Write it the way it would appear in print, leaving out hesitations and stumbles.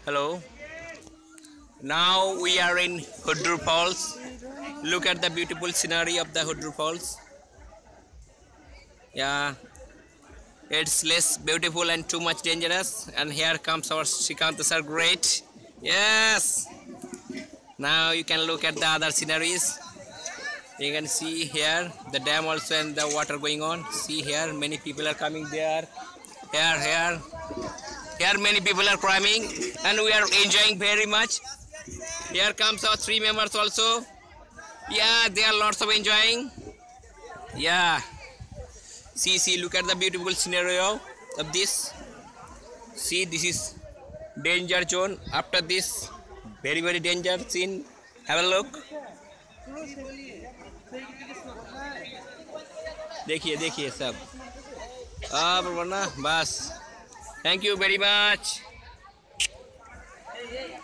Hello. Now we are in Hudru Falls. Look at the beautiful scenery of the Hudru Falls. Yeah, it's less beautiful and too much dangerous. And here comes our Shrikant sir. Great. Yes. Now you can look at the other sceneries. You can see here the dam also and the water going on. See here, many people are coming there. Here many people are climbing, and we are enjoying very much. Here comes our three members also. Yeah, they are lots of enjoying. Yeah, see, look at the beautiful scenario of this. See, this is danger zone. After this, very danger scene. Have a look. देखिए सब अब वरना बस thank you very much